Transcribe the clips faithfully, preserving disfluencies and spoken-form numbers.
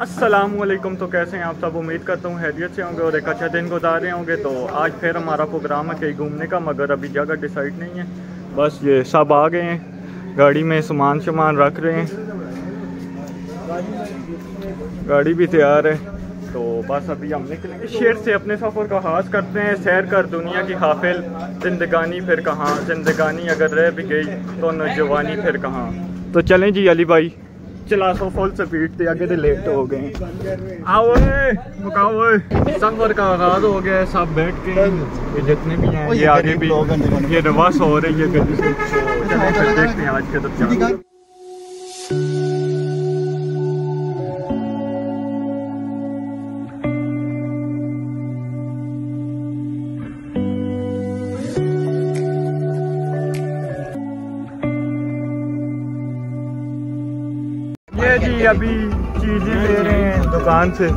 अस्सलामुअलैकुम। तो कैसे हैं आप सब? उम्मीद करता हूँ हैरियत से होंगे और एक अच्छा दिन गुजार रहे होंगे। तो आज फिर हमारा प्रोग्राम है कहीं घूमने का, मगर अभी जगह डिसाइड नहीं है। बस ये सब आ गए हैं, गाड़ी में सामान सामान रख रहे हैं, गाड़ी भी तैयार है। तो बस अभी हम निकलेंगे शेर से, अपने सफ़र का आगाज़ करते हैं। सैर कर दुनिया की हाफिल, जिंदगानी फिर कहाँ, जिंदगानी अगर रह भी गई तो नौजवानी फिर कहाँ। तो चलें जी अली भाई, चला सो फुल स्पीड से, आगे तो लेट हो गए। आओ मुकाओ, सफर का आगाज हो गया है। सब बैठ के, ये जितने भी हैं ये आगे भी ये रवास हो रही है गली से। तो चलें फिर देखते हैं आज के दर्शन। ये जी अभी चीज़ें ले रहे हैं दुकान से,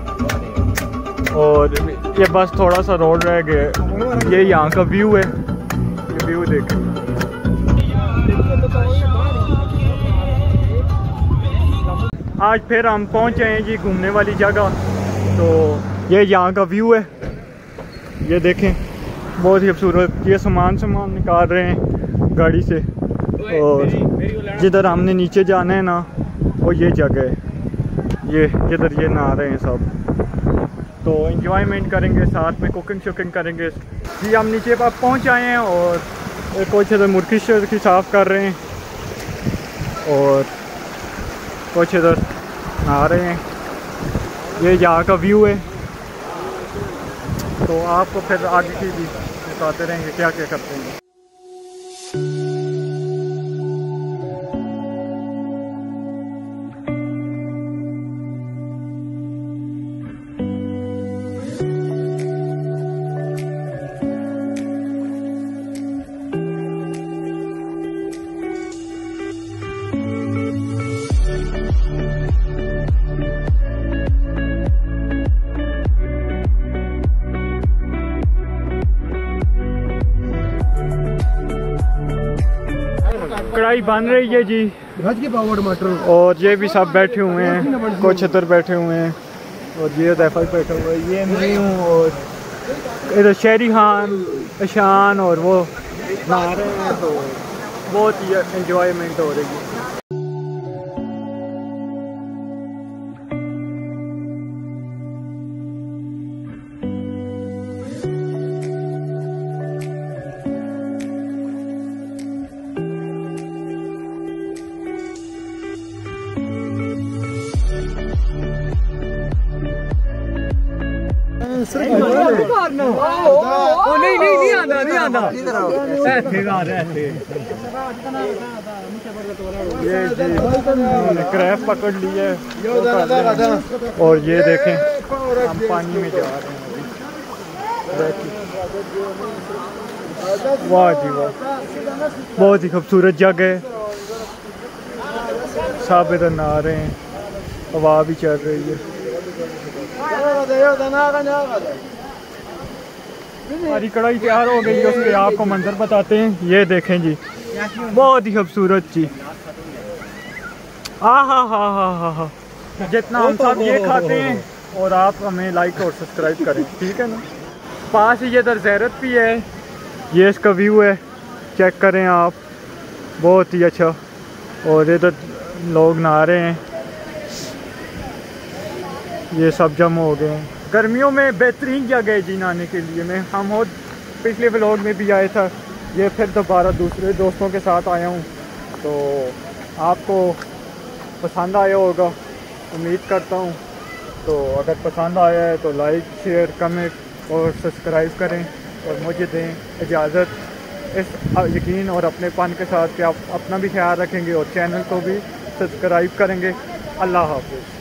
और ये बस थोड़ा सा रोड रह गया। ये यहाँ का व्यू है, ये व्यू देखें। आज फिर हम पहुँच गए हैं जी घूमने वाली जगह। तो ये यहाँ का व्यू है, ये देखें, बहुत ही खूबसूरत। ये सामान सामान निकाल रहे हैं गाड़ी से, और जिधर हमने नीचे जाना है ना वो ये जगह है, ये जिधर ये नहा रहे हैं सब। तो एंजॉयमेंट करेंगे, साथ में कुकिंग शुकिंग करेंगे जी। हम नीचे पर पहुंच आए हैं और कुछ इधर मुर्गी की साफ़ कर रहे हैं और कुछ इधर नहा रहे हैं। ये यहाँ का व्यू है। तो आपको फिर आगे की भी बताते रहेंगे क्या क्या करते हैं। कढ़ाई बन रही है जी, और ये भी सब बैठे हुए हैं, कुछ इधर बैठे हुए हैं, और ये दैफाई बैठा हुआ है, ये मैं हूँ, और इधर शहरी खान अशान और वो नहा रहे हैं। तो बहुत ही एंजॉयमेंट हो रही है। ओ नहीं नहीं नहीं आंदा नहीं आंदा ऐसे आ रहा है। ये जी क्रैब पकड़ ली है, और ये देखें हम पानी में जा रहे हैं। वाह जी वाह, बहुत ही खूबसूरत जगह है। सब इधर नहा रहे हैं, हवा भी चल रही है। हमारी कढ़ाई तैयार हो गई है, उसके आपको मंजर बताते हैं। ये देखें जी, बहुत ही खूबसूरत जी। आ हा हा हा हा हा। जितना हम सब ये खाते हैं, और आप हमें लाइक और सब्सक्राइब करें, ठीक है ना। पास ही इधर ज़ैरत भी है, ये इसका व्यू है, चेक करें आप, बहुत ही अच्छा। और इधर लोग नहा रहे हैं, ये सब जम हो गए हैं। गर्मियों में बेहतरीन जगह है जी नहाने के लिए। मैं हम और पिछले व्लॉग में भी आया था, ये फिर दोबारा दूसरे दोस्तों के साथ आया हूँ। तो आपको पसंद आया होगा, उम्मीद करता हूँ। तो अगर पसंद आया है तो लाइक शेयर कमेंट और सब्सक्राइब करें, और मुझे दें इजाज़त इस यकीन और अपनेपन के साथ कि आप अपना भी ख्याल रखेंगे और चैनल को भी सब्सक्राइब करेंगे। अल्लाह हाफ़िज़।